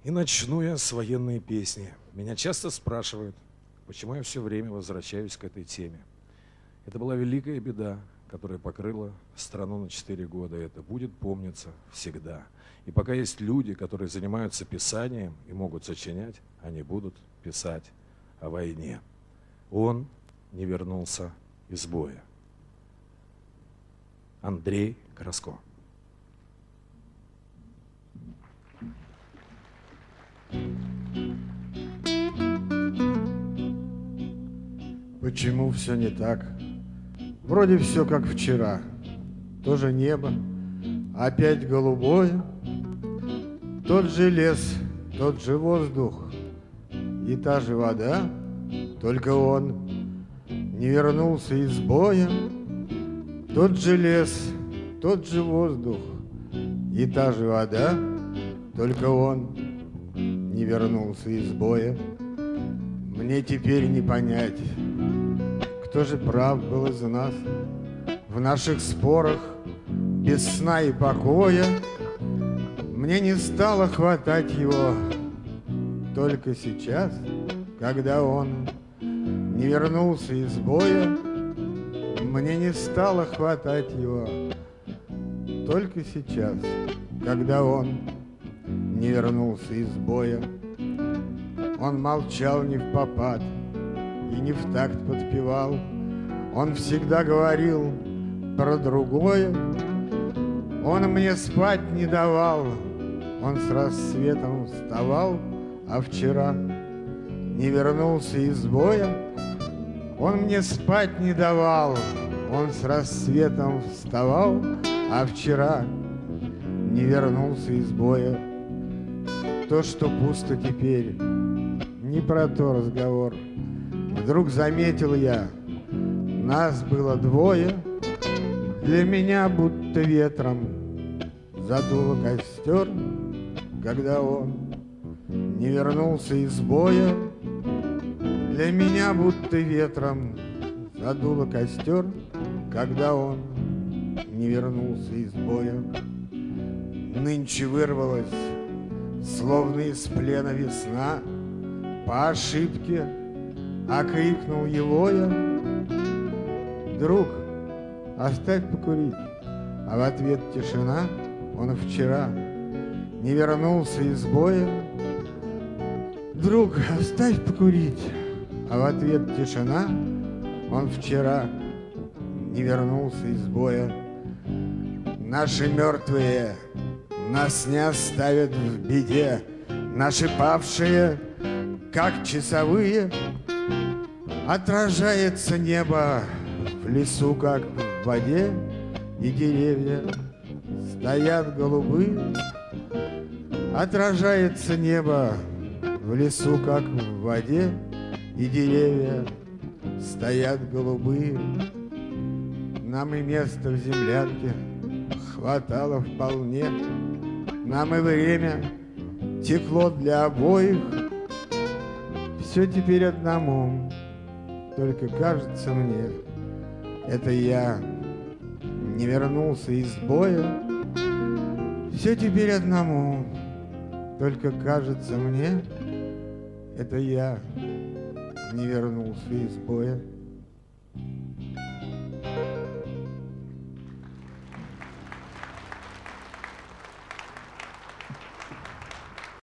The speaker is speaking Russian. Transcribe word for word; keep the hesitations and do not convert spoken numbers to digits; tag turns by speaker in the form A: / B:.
A: И начну я с военной песни. Меня часто спрашивают, почему я все время возвращаюсь к этой теме. Это была великая беда, которая покрыла страну на четыре года. Это будет помниться всегда. И пока есть люди, которые занимаются писанием и могут сочинять, они будут писать о войне. Он не вернулся из боя. Андрей Краско.
B: Почему все не так? Вроде все как вчера. То же небо, опять голубое, тот же лес, тот же воздух и та же вода, только он не вернулся из боя. Тот же лес, тот же воздух и та же вода, только он не вернулся из боя. Мне теперь не понять, кто же прав был из нас в наших спорах без сна и покоя. Мне не стало хватать его только сейчас, когда он не вернулся из боя. Мне не стало хватать его только сейчас, когда он не вернулся из боя. Он молчал не впопад и не в такт подпевал. Он всегда говорил про другое. Он мне спать не давал. Он с рассветом вставал, а вчера не вернулся из боя. Он мне спать не давал. Он с рассветом вставал, а вчера не вернулся из боя. То, что пусто теперь, не про то разговор. Вдруг заметил я, нас было двое. Для меня будто ветром задуло костер, когда он не вернулся из боя. Для меня будто ветром задуло костер, когда он не вернулся из боя. Нынче вырвалась, словно из плена весна, по ошибке окрикнул его я: друг, оставь покурить. А в ответ тишина. Он вчера не вернулся из боя. Друг, оставь покурить. А в ответ тишина. Он вчера не вернулся из боя. Наши мертвые нас не оставят в беде. Наши павшие, как часовые, отражается небо в лесу, как в воде, и деревья стоят голубые. Отражается небо в лесу, как в воде, и деревья стоят голубые. Нам и места в землянке хватало вполне. Нам и время текло для обоих. Все теперь одному, только кажется мне, это я не вернулся из боя. Все теперь одному, только кажется мне, это я не вернулся из боя.